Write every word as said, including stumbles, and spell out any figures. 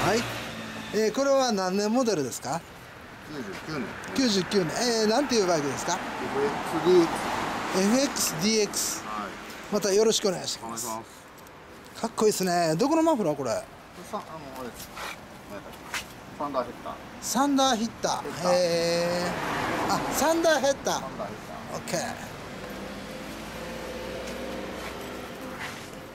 はい、えー、これは何年モデルですか？ きゅうじゅうきゅうねん。 きゅうじゅうきゅうねん。えー、なんていうバイクですか？ エフエックスディーエックス。 エフエックスディーエックス。 はい。 またよろしくお願いしお願ます。 いします。 かっこいいですね。どこのマフラーこれ？ さ、あの、あれです。何やったっけ？サンダーヘッダー。 サンダーヒッター。 ヘッダーえー、あ、サンダーヘッダー。 サンダーヘッダー。 オッケー。